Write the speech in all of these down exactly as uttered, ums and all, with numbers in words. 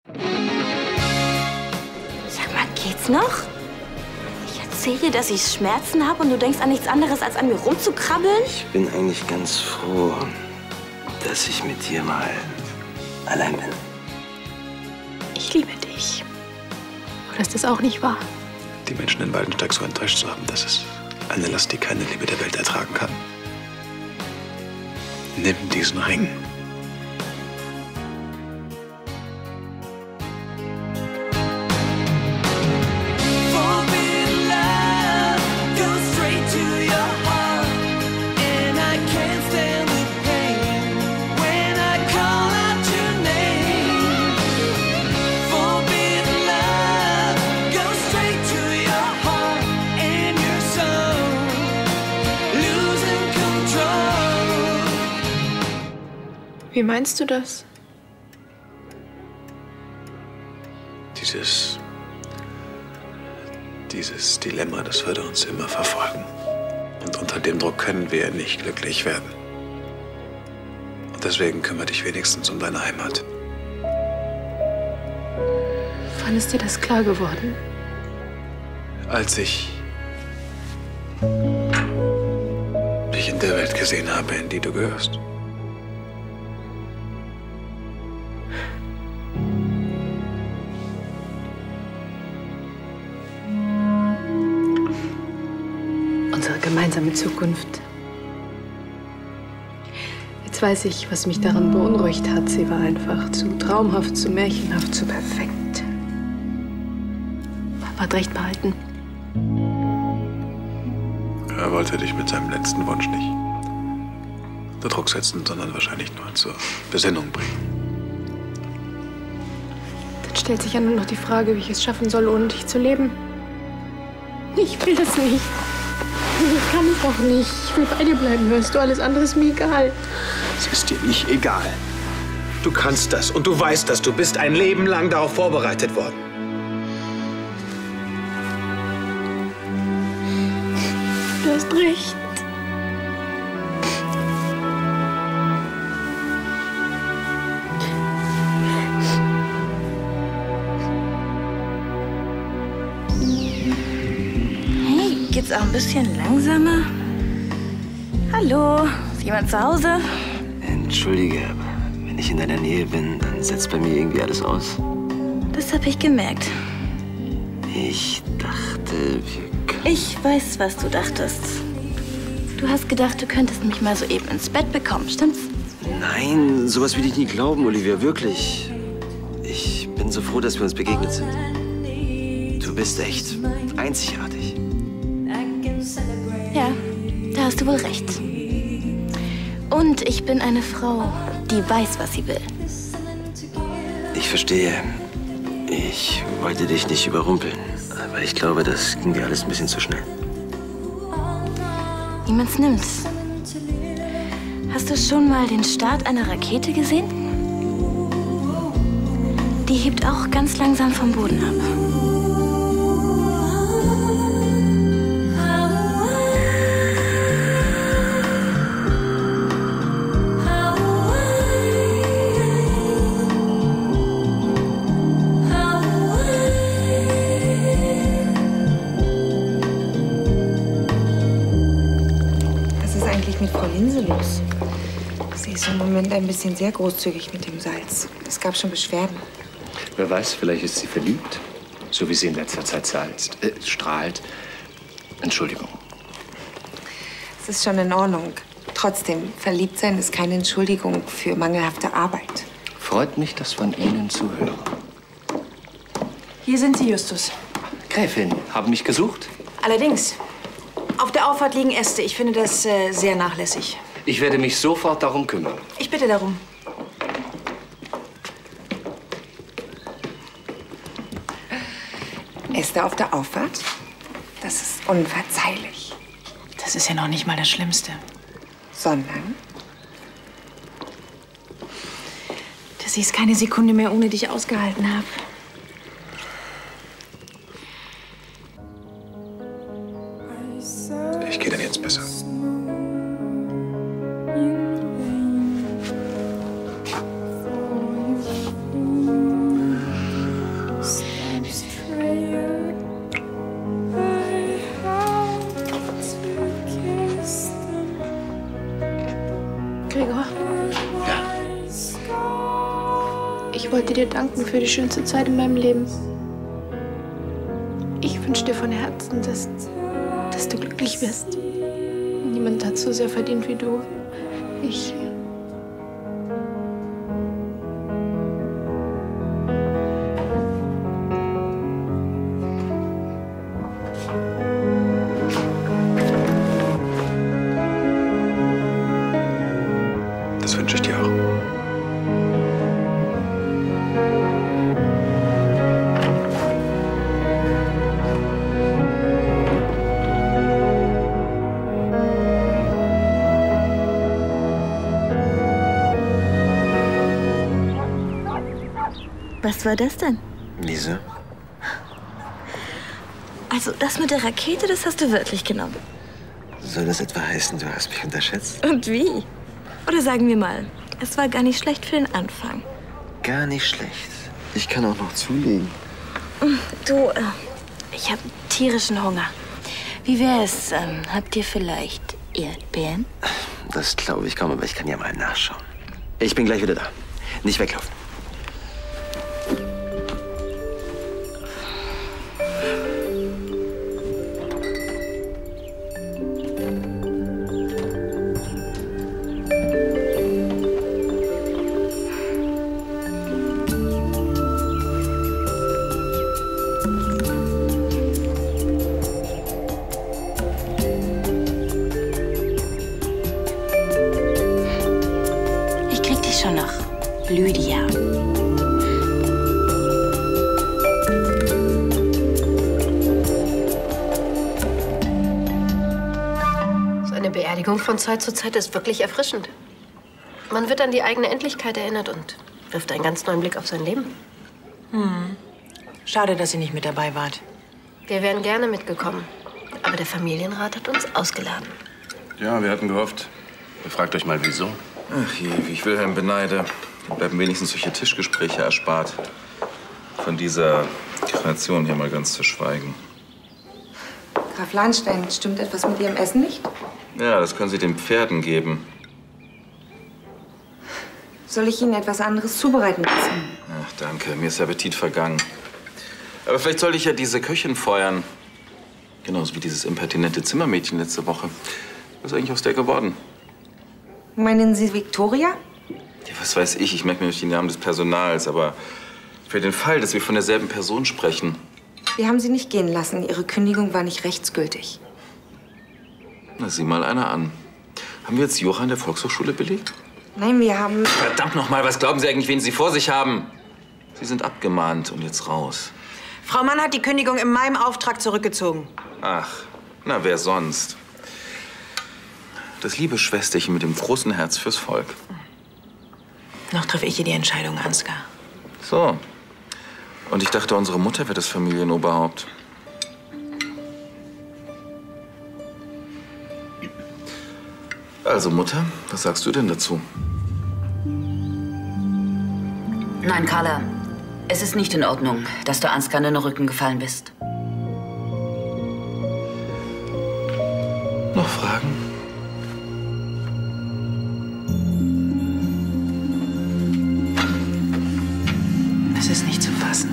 Sag mal, geht's noch? Ich erzähl dir, dass ich Schmerzen habe und du denkst an nichts anderes, als an mir rumzukrabbeln? Ich bin eigentlich ganz froh, dass ich mit dir mal allein bin. Ich liebe dich. Oder ist das auch nicht wahr? Die Menschen in Waldensteig so enttäuscht zu haben, das ist eine Last, die keine Liebe der Welt ertragen kann. Nimm diesen Ring. Wie meinst du das? Dieses... Dieses Dilemma, das würde uns immer verfolgen. Und unter dem Druck können wir nicht glücklich werden. Und deswegen kümmere dich wenigstens um deine Heimat. Wann ist dir das klar geworden? Als ich dich in der Welt gesehen habe, in die du gehörst. Unsere gemeinsame Zukunft. Jetzt weiß ich, was mich daran beunruhigt hat. Sie war einfach zu traumhaft, zu märchenhaft, zu perfekt. Papa hat recht behalten. Er wollte dich mit seinem letzten Wunsch nicht unter Druck setzen, sondern wahrscheinlich nur zur Besinnung bringen. Dann stellt sich ja nur noch die Frage, wie ich es schaffen soll, ohne dich zu leben. Ich will das nicht. Ich kann es doch nicht. Ich will bei dir bleiben, hörst du? Alles andere ist mir egal. Es ist dir nicht egal. Du kannst das und du weißt das. Du bist ein Leben lang darauf vorbereitet worden. Du hast recht. Geht's auch ein bisschen langsamer? Hallo? Ist jemand zu Hause? Entschuldige, aber wenn ich in deiner Nähe bin, dann setzt bei mir irgendwie alles aus. Das habe ich gemerkt. Ich dachte, wir können... Ich weiß, was du dachtest. Du hast gedacht, du könntest mich mal so eben ins Bett bekommen, stimmt's? Nein, sowas will ich nie glauben, Olivia, wirklich. Ich bin so froh, dass wir uns begegnet sind. Du bist echt einzigartig. Ja, da hast du wohl recht. Und ich bin eine Frau, die weiß, was sie will. Ich verstehe. Ich wollte dich nicht überrumpeln. Aber ich glaube, das ging dir alles ein bisschen zu schnell. Niemand's nimmt's. Hast du schon mal den Start einer Rakete gesehen? Die hebt auch ganz langsam vom Boden ab. Mit Frau Linse los? Sie ist im Moment ein bisschen sehr großzügig mit dem Salz. Es gab schon Beschwerden. Wer weiß, vielleicht ist sie verliebt. So wie sie in letzter Zeit salzt, äh, strahlt. Entschuldigung. Es ist schon in Ordnung. Trotzdem, verliebt sein ist keine Entschuldigung für mangelhafte Arbeit. Freut mich, das von Ihnen zu hören. Hier sind Sie, Justus. Gräfin, haben mich gesucht? Allerdings. Auf der Auffahrt liegen Äste. Ich finde das äh, sehr nachlässig. Ich werde mich sofort darum kümmern. Ich bitte darum. Äste auf der Auffahrt? Das ist unverzeihlich. Das ist ja noch nicht mal das Schlimmste. Sondern? Dass ich es keine Sekunde mehr ohne dich ausgehalten habe. Ich gehe dann jetzt besser. Ich wollte dir danken für die schönste Zeit in meinem Leben. Ich wünsche dir von Herzen, dass, dass du glücklich wirst. Niemand hat so sehr verdient wie du. Ich... Das wünsche ich dir auch. Was war das denn? Wieso? Also, das mit der Rakete, das hast du wirklich genommen. Soll das etwa heißen, du hast mich unterschätzt? Und wie? Oder sagen wir mal, es war gar nicht schlecht für den Anfang. Gar nicht schlecht. Ich kann auch noch zulegen. Du, äh, ich habe tierischen Hunger. Wie wär's? Ähm, habt ihr vielleicht Erdbeeren? Das glaube ich kaum, aber ich kann ja mal nachschauen. Ich bin gleich wieder da. Nicht weglaufen. Schon noch. Lydia. So eine Beerdigung von Zeit zu Zeit ist wirklich erfrischend. Man wird an die eigene Endlichkeit erinnert und wirft einen ganz neuen Blick auf sein Leben. Hm. Schade, dass ihr nicht mit dabei wart. Wir wären gerne mitgekommen, aber der Familienrat hat uns ausgeladen. Ja, wir hatten gehofft. Ihr fragt euch mal, wieso? Ach je, wie ich Wilhelm beneide. Dann bleiben wenigstens solche Tischgespräche erspart. Von dieser Kreation hier mal ganz zu schweigen. Graf Lahnstein, stimmt etwas mit Ihrem Essen nicht? Ja, das können Sie den Pferden geben. Soll ich Ihnen etwas anderes zubereiten lassen? Ach, danke. Mir ist der Appetit vergangen. Aber vielleicht sollte ich ja diese Köchin feuern. Genauso wie dieses impertinente Zimmermädchen letzte Woche. Was ist eigentlich aus der geworden? Meinen Sie Victoria? Ja, was weiß ich. Ich merke mir nicht die Namen des Personals. Aber für den Fall, dass wir von derselben Person sprechen. Wir haben Sie nicht gehen lassen. Ihre Kündigung war nicht rechtsgültig. Na, sieh mal einer an. Haben wir jetzt Jura an der Volkshochschule belegt? Nein, wir haben... Verdammt noch mal, was glauben Sie eigentlich, wen Sie vor sich haben? Sie sind abgemahnt und jetzt raus. Frau Mann hat die Kündigung in meinem Auftrag zurückgezogen. Ach, na, wer sonst? Das liebe Schwesterchen mit dem großen Herz fürs Volk. Noch treffe ich hier die Entscheidung, Ansgar. So. Und ich dachte, unsere Mutter wäre das Familienoberhaupt. Also, Mutter, was sagst du denn dazu? Nein, Carla. Es ist nicht in Ordnung, dass du Ansgar in den Rücken gefallen bist. Noch Fragen? Es ist nicht zu fassen.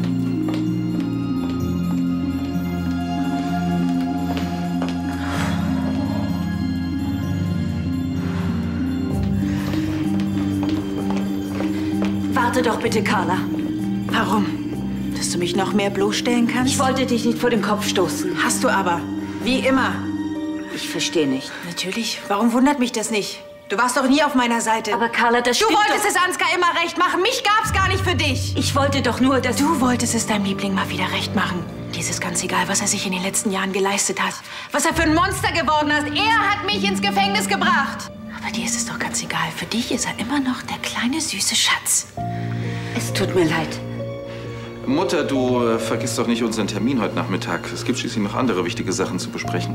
Warte doch bitte, Carla. Warum? Dass du mich noch mehr bloßstellen kannst? Ich wollte dich nicht vor den Kopf stoßen. Hast du aber. Wie immer. Ich verstehe nicht. Natürlich. Warum wundert mich das nicht? Du warst doch nie auf meiner Seite. Aber Carla, das stimmt Du wolltest doch. es Ansgar immer recht machen. Mich gab's gar nicht für dich. Ich wollte doch nur, dass... Du wolltest es deinem Liebling mal wieder recht machen. Dir ist es ganz egal, was er sich in den letzten Jahren geleistet hat. Was er für ein Monster geworden ist. Er hat mich ins Gefängnis gebracht. Aber dir ist es doch ganz egal. Für dich ist er immer noch der kleine, süße Schatz. Es tut mir leid. Mutter, du äh, vergiss doch nicht unseren Termin heute Nachmittag. Es gibt schließlich noch andere wichtige Sachen zu besprechen.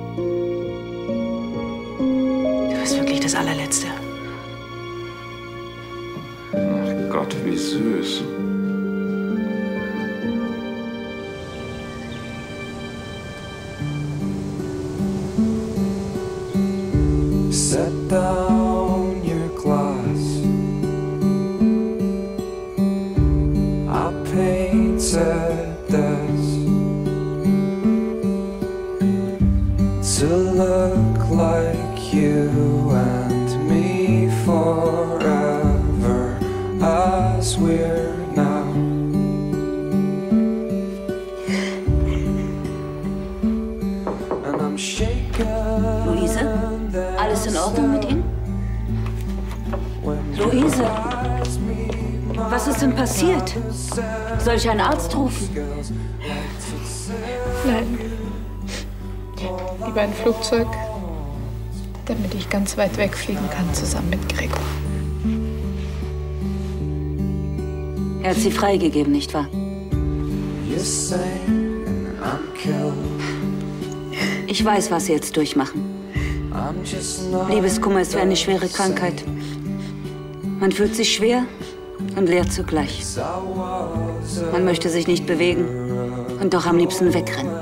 Du bist wirklich das Allerletzte. Ach Gott, wie süß. Set down your glass said this to look like you and me forever as we're now. And I'm shaken. Luise, alles in Ordnung mit Ihnen? Luise, was ist denn passiert? Soll ich einen Arzt rufen? Nein. Lieber ein Flugzeug, damit ich ganz weit wegfliegen kann, zusammen mit Gregor. Er hat Sie freigegeben, nicht wahr? Ich weiß, was Sie jetzt durchmachen. Liebeskummer ist wie eine schwere Krankheit. Man fühlt sich schwer und leer zugleich. Man möchte sich nicht bewegen und doch am liebsten wegrennen.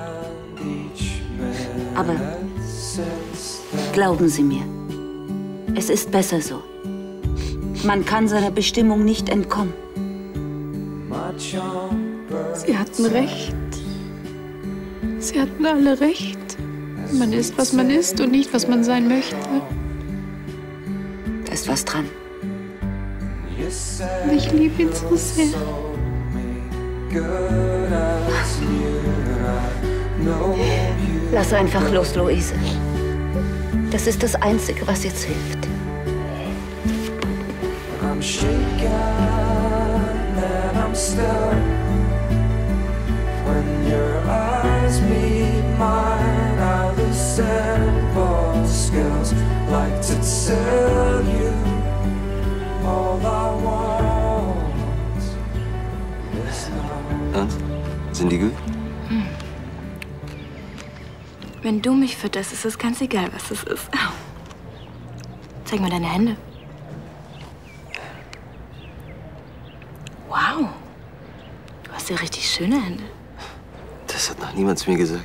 Aber glauben Sie mir, es ist besser so. Man kann seiner Bestimmung nicht entkommen. Sie hatten recht. Sie hatten alle recht. Man ist, was man ist und nicht, was man sein möchte. Da ist was dran. Ich liebe ihn so sehr. Lass einfach los, Luise. Das ist das Einzige, was jetzt hilft. I'm shaken and I'm still. When your eyes meet mine, are the simple skills like to tell you all I want is now. Und? Sind die gut? Hm. Wenn du mich fütterst, ist es ganz egal, was es ist. Au. Zeig mir deine Hände. Wow. Du hast ja richtig schöne Hände. Das hat noch niemand zu mir gesagt.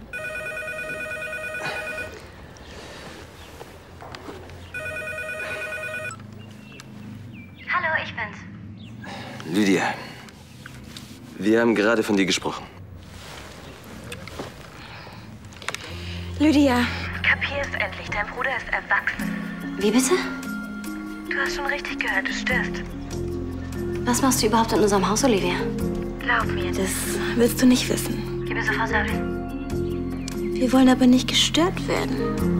Hallo, ich bin's. Lydia, wir haben gerade von dir gesprochen. Lydia. Kapier's endlich, dein Bruder ist erwachsen. Wie bitte? Du hast schon richtig gehört, du störst. Was machst du überhaupt in unserem Haus, Olivia? Glaub mir. Das willst du nicht wissen. Gib mir sofort Sache. Wir wollen aber nicht gestört werden.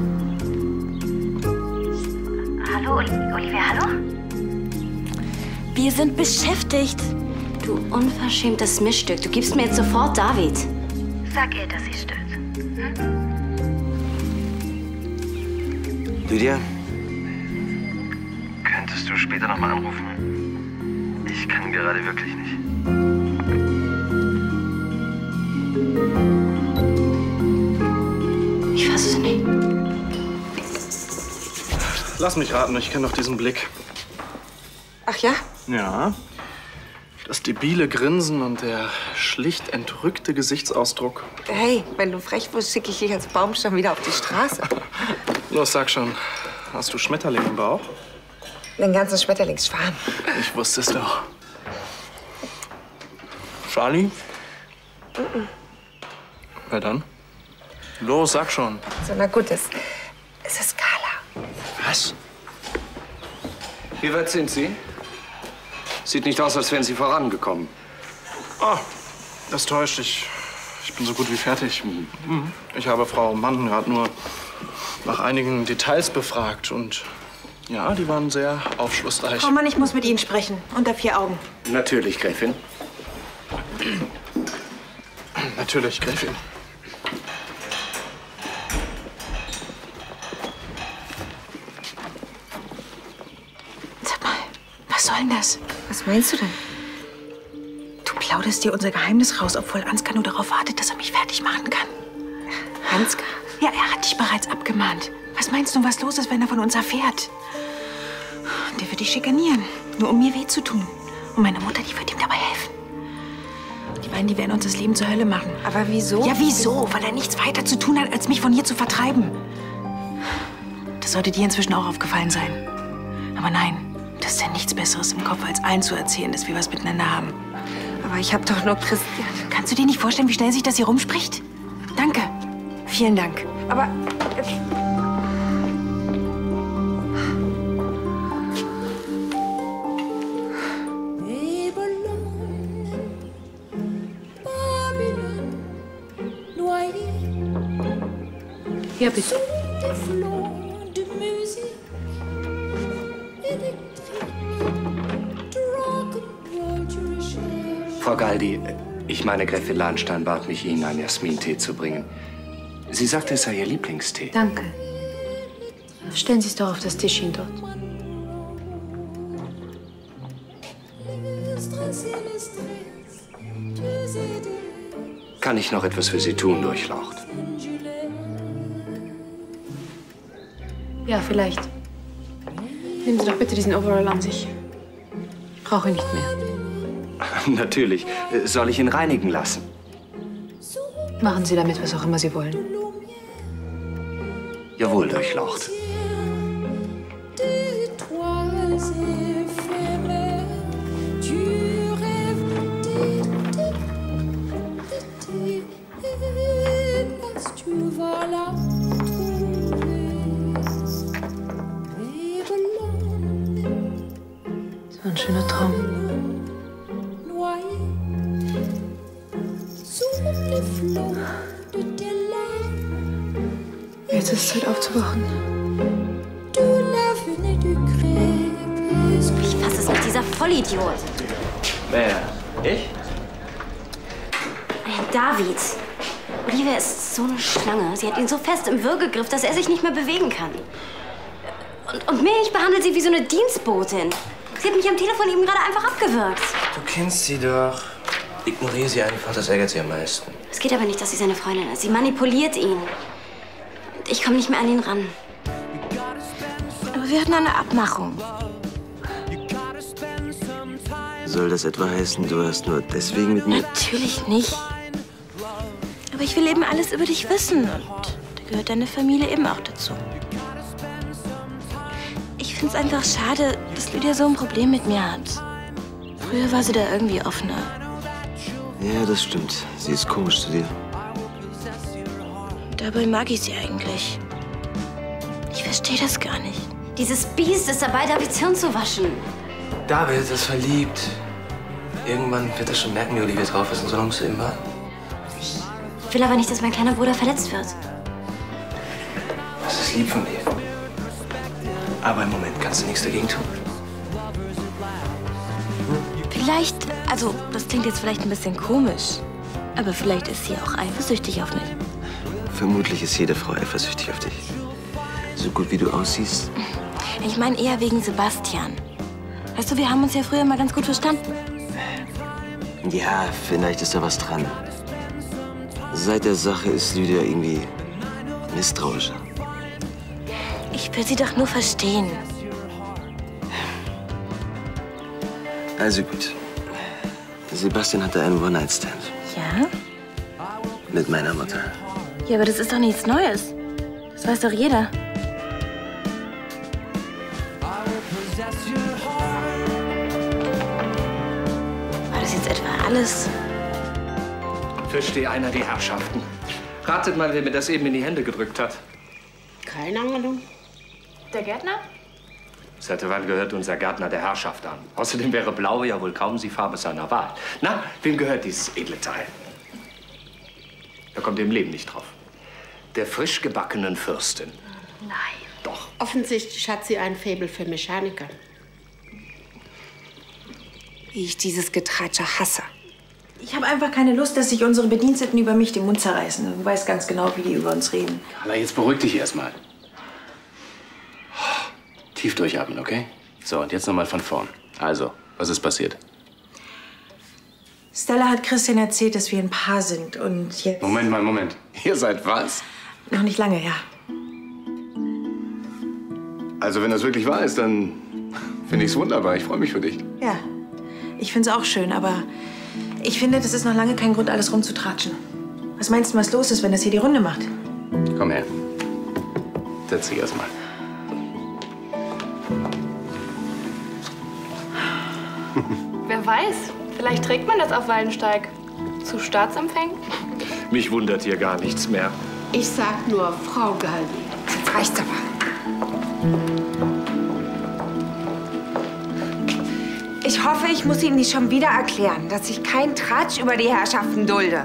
Hallo, Oli- Olivia, hallo? Wir sind beschäftigt. Du unverschämtes Missstück. Du gibst mir jetzt sofort David. Sag ihr, dass sie stört. Hm? Lydia, könntest du später noch mal anrufen? Ich kann gerade wirklich nicht. Ich fasse es nicht. Lass mich raten, ich kenne doch diesen Blick. Ach ja? Ja. Das debile Grinsen und der schlicht entrückte Gesichtsausdruck. Hey, wenn du frech bist, schicke ich dich als Baumstamm wieder auf die Straße. Los, sag schon, hast du Schmetterling im Bauch? Den ganzen Schmetterlingsschwarm. Ich wusste es doch. Charlie? Mhm. Wer dann? Los, sag schon. So, na gut, es, es ist Carla. Was? Wie weit sind Sie? Sieht nicht aus, als wären Sie vorangekommen. Ah, das täuscht. Ich, ich bin so gut wie fertig. Ich habe Frau Mann gerade nur nach einigen Details befragt. Und ja, die waren sehr aufschlussreich. Frau Mann, ich muss mit Ihnen sprechen. Unter vier Augen. Natürlich, Gräfin. Natürlich, Gräfin. Sag mal, was soll denn das? Was meinst du denn? Du plauderst dir unser Geheimnis raus, obwohl Ansgar nur darauf wartet, dass er mich fertig machen kann. Ansgar? Ja, er hat dich bereits abgemahnt. Was meinst du, was los ist, wenn er von uns erfährt? Der wird dich schikanieren, nur um mir weh zu tun. Und meine Mutter, die wird ihm dabei helfen. Die beiden, die werden uns das Leben zur Hölle machen. Aber wieso? Ja, wieso? Weil er nichts weiter zu tun hat, als mich von hier zu vertreiben. Das sollte dir inzwischen auch aufgefallen sein. Aber nein, das ist ja nichts Besseres im Kopf, als allen zu erzählen, dass wir was miteinander haben. Aber ich habe doch nur Christian. Kannst du dir nicht vorstellen, wie schnell sich das hier rumspricht? Danke. Vielen Dank. Aber... Ja, bitte. Frau Galdi, ich meine, Gräfin Lahnstein bat mich, Ihnen einen Jasmintee zu bringen. Sie sagte, es sei Ihr Lieblingstee. Danke. Stellen Sie es doch auf das Tischchen dort. Kann ich noch etwas für Sie tun, Durchlaucht? Ja, vielleicht. Nehmen Sie doch bitte diesen Overall an sich. Ich brauche ihn nicht mehr. Natürlich. Soll ich ihn reinigen lassen? Machen Sie damit, was auch immer Sie wollen. Jawohl, Durchlaucht. Das war ein schöner Traum. Jetzt ist es Zeit aufzuwachen. Ich fasse es mit dieser Vollidiot. Wer? Ich? David. Olivia ist so eine Schlange. Sie hat ihn so fest im Würgegriff, dass er sich nicht mehr bewegen kann. Und, und mich behandelt sie wie so eine Dienstbotin. Sie hat mich am Telefon eben gerade einfach abgewürgt. Du kennst sie doch. Ignoriere sie einfach, das ärgert sie am meisten. Es geht aber nicht, dass sie seine Freundin ist. Sie manipuliert ihn. Und ich komme nicht mehr an ihn ran. Aber wir hatten eine Abmachung. Soll das etwa heißen, du hast nur deswegen mit mir... Natürlich nicht. Aber ich will eben alles über dich wissen. Und da gehört deine Familie eben auch dazu. Ich finde es einfach schade, dass Lydia so ein Problem mit mir hat. Früher war sie da irgendwie offener. Ja, das stimmt. Sie ist komisch zu dir. Dabei mag ich sie eigentlich. Ich verstehe das gar nicht. Dieses Biest ist dabei, Davids Hirn zu waschen. David ist verliebt. Irgendwann wird er schon merken, wie Olivia drauf ist. Und so lange musst du eben warten. Ich will aber nicht, dass mein kleiner Bruder verletzt wird. Das ist lieb von dir. Aber im Moment kannst du nichts dagegen tun. Vielleicht, also das klingt jetzt vielleicht ein bisschen komisch, aber vielleicht ist sie auch eifersüchtig auf mich. Vermutlich ist jede Frau eifersüchtig auf dich. So gut wie du aussiehst. Ich meine eher wegen Sebastian. Weißt du, wir haben uns ja früher mal ganz gut verstanden. Ja, vielleicht ist da was dran. Seit der Sache ist Lydia irgendwie misstrauischer. Ich will sie doch nur verstehen. Also gut. Sebastian hatte einen One-Night-Stand. Ja? Mit meiner Mutter. Ja, aber das ist doch nichts Neues. Das weiß doch jeder. War das jetzt etwa alles? Verstehe einer die Herrschaften. Ratet mal, wer mir das eben in die Hände gedrückt hat. Keine Ahnung. Der Gärtner? Seit wann gehört unser Gärtner der Herrschaft an? Außerdem wäre Blau ja wohl kaum die Farbe seiner Wahl. Na, wem gehört dieses edle Teil? Da kommt im Leben nicht drauf. Der frisch gebackenen Fürstin. Nein. Doch. Offensichtlich hat sie ein Faible für Mechaniker. Wie ich dieses Getreitsche hasse. Ich habe einfach keine Lust, dass sich unsere Bediensteten über mich den Mund zerreißen. Du weißt ganz genau, wie die über uns reden. Carla, jetzt beruhig dich erstmal. Tief durchatmen, okay? So, und jetzt nochmal von vorn. Also, was ist passiert? Stella hat Christian erzählt, dass wir ein Paar sind und jetzt... Moment mal, Moment. Ihr seid was? Noch nicht lange, ja. Also, wenn das wirklich wahr ist, dann finde ich es wunderbar. Ich freue mich für dich. Ja, ich finde es auch schön, aber ich finde, das ist noch lange kein Grund, alles rumzutratschen. Was meinst du, was los ist, wenn das hier die Runde macht? Komm her. Setz dich erstmal. Wer weiß, weiß. Vielleicht trägt man das auf Waldensteig. Zu Staatsempfängen? Mich wundert hier gar nichts mehr. Ich sag nur, Frau Galdi. Jetzt reicht's aber. Ich hoffe, ich muss Ihnen nicht schon wieder erklären, dass ich keinen Tratsch über die Herrschaften dulde.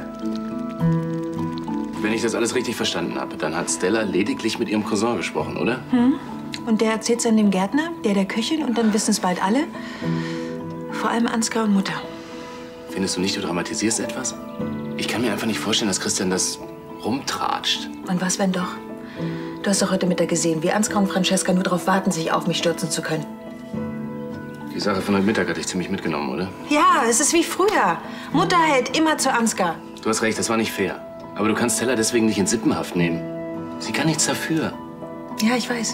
Wenn ich das alles richtig verstanden habe, dann hat Stella lediglich mit ihrem Cousin gesprochen, oder? Hm? Und der erzählt's dann dem Gärtner, der der Köchin, und dann wissen es bald alle. Vor allem Ansgar und Mutter. Findest du nicht, du dramatisierst etwas? Ich kann mir einfach nicht vorstellen, dass Christian das rumtratscht. Und was, wenn doch? Du hast doch heute Mittag gesehen, wie Ansgar und Francesca nur darauf warten, sich auf mich stürzen zu können. Die Sache von heute Mittag hat dich ziemlich mitgenommen, oder? Ja, es ist wie früher. Mutter hält immer zu Ansgar. Du hast recht, das war nicht fair. Aber du kannst Stella deswegen nicht in Sippenhaft nehmen. Sie kann nichts dafür. Ja, ich weiß.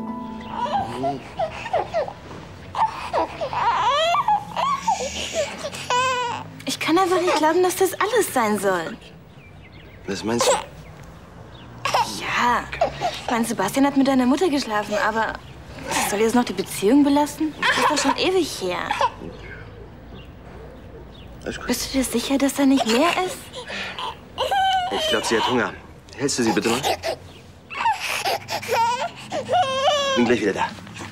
Ich kann einfach nicht glauben, dass das alles sein soll. Was meinst du? Ja, ich meine, Sebastian hat mit deiner Mutter geschlafen, aber soll jetzt noch die Beziehung belasten? Das ist doch schon ewig her. Bist du dir sicher, dass da nicht mehr ist? Ich glaube, sie hat Hunger. Hältst du sie bitte mal? Bin gleich wieder da.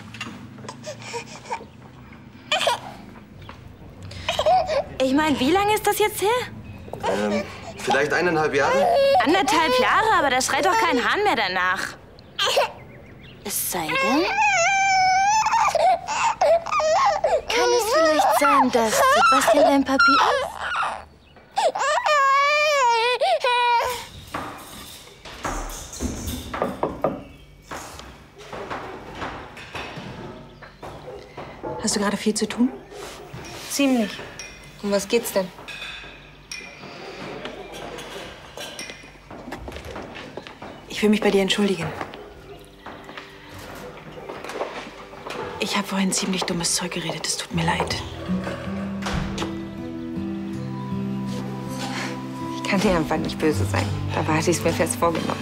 Ich meine, wie lange ist das jetzt her? Ähm, vielleicht eineinhalb Jahre? Anderthalb Jahre, aber da schreit doch kein Hahn mehr danach. Es sei denn... Kann es vielleicht sein, dass Sebastian dein Papi ist? Hast du gerade viel zu tun? Ziemlich. Um was geht's denn? Ich will mich bei dir entschuldigen. Ich habe vorhin ziemlich dummes Zeug geredet. Es tut mir leid. Ich kann dir einfach nicht böse sein. Dabei hatte ich es mir fest vorgenommen.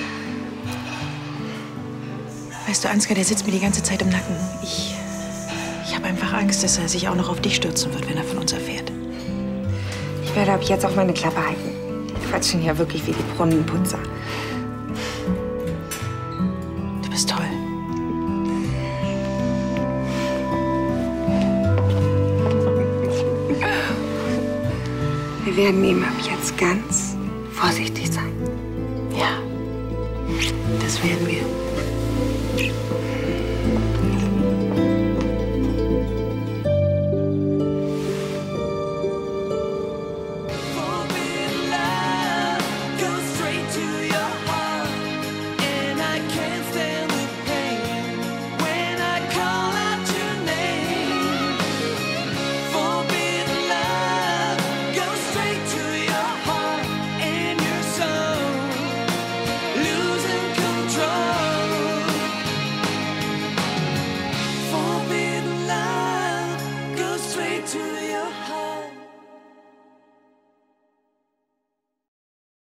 Weißt du, Ansgar, der sitzt mir die ganze Zeit im Nacken. Ich, ich habe einfach Angst, dass er sich auch noch auf dich stürzen wird, wenn er von uns erfährt. Ich werde ab jetzt auch meine Klappe halten. Die quatschen ja wirklich wie die Brunnenputzer. Du bist toll. Wir werden ihm ab jetzt ganz vorsichtig sein. Ja, das werden wir.